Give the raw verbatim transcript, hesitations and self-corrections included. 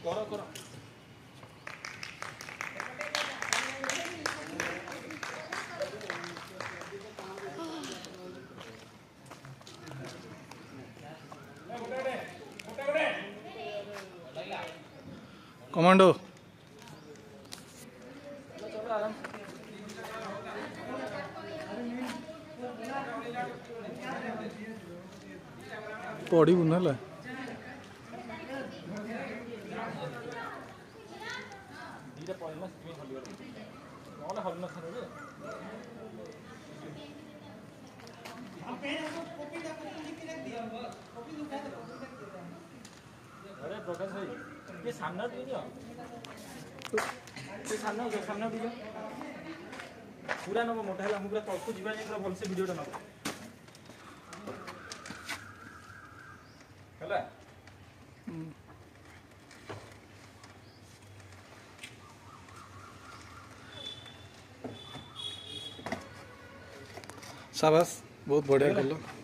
करो करो कमांडो पढ़ू ना अरे प्रकाश भाई ये सामने दीजिए ये सामने हो सामने दीजिए पूरा नब मोटा है पूरा तक जीवा पूरा भलसे वीडियोटा नब है शाबाश बहुत बढ़िया कल।